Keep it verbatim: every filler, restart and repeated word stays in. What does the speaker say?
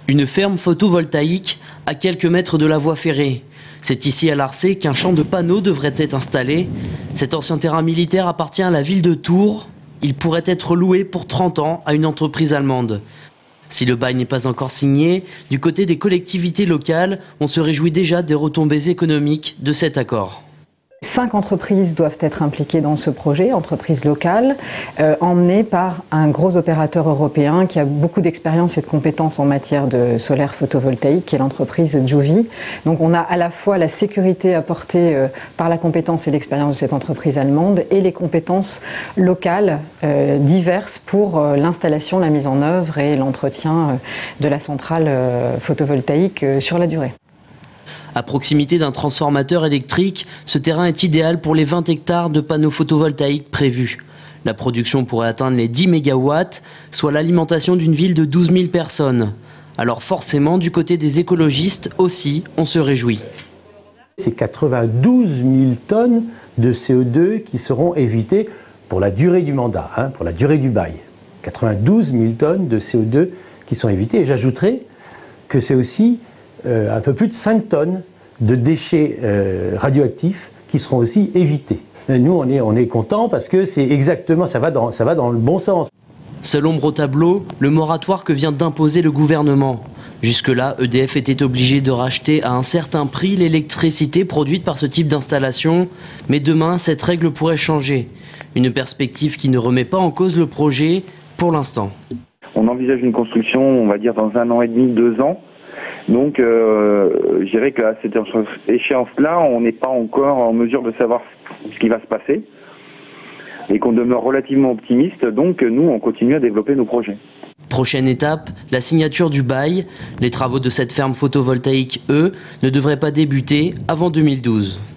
Une ferme photovoltaïque à quelques mètres de la voie ferrée. C'est ici à Larçay qu'un champ de panneaux devrait être installé. Cet ancien terrain militaire appartient à la ville de Tours. Il pourrait être loué pour trente ans à une entreprise allemande. Si le bail n'est pas encore signé, du côté des collectivités locales, on se réjouit déjà des retombées économiques de cet accord. Cinq entreprises doivent être impliquées dans ce projet, entreprises locales, euh, emmenées par un gros opérateur européen qui a beaucoup d'expérience et de compétences en matière de solaire photovoltaïque, qui est l'entreprise Joovy. Donc on a à la fois la sécurité apportée euh, par la compétence et l'expérience de cette entreprise allemande et les compétences locales euh, diverses pour euh, l'installation, la mise en œuvre et l'entretien euh, de la centrale euh, photovoltaïque euh, sur la durée. À proximité d'un transformateur électrique, ce terrain est idéal pour les vingt hectares de panneaux photovoltaïques prévus. La production pourrait atteindre les dix mégawatts, soit l'alimentation d'une ville de douze mille personnes. Alors forcément, du côté des écologistes aussi, on se réjouit. C'est quatre-vingt-douze mille tonnes de C O deux qui seront évitées pour la durée du mandat, hein, pour la durée du bail. quatre-vingt-douze mille tonnes de C O deux qui sont évitées. Et j'ajouterai que c'est aussi Euh, un peu plus de cinq tonnes de déchets euh, radioactifs qui seront aussi évités. Et nous, on est, on est contents parce que c'est exactement, ça va, dans, ça va dans le bon sens. Seule ombre au tableau, le moratoire que vient d'imposer le gouvernement. Jusque-là, E D F était obligé de racheter à un certain prix l'électricité produite par ce type d'installation. Mais demain, cette règle pourrait changer. Une perspective qui ne remet pas en cause le projet pour l'instant. On envisage une construction, on va dire, dans un an et demi, deux ans. Donc, euh, je dirais qu'à cette échéance-là, on n'est pas encore en mesure de savoir ce qui va se passer et qu'on demeure relativement optimiste. Donc, nous, on continue à développer nos projets. Prochaine étape, la signature du bail. Les travaux de cette ferme photovoltaïque, eux, ne devraient pas débuter avant deux mille douze.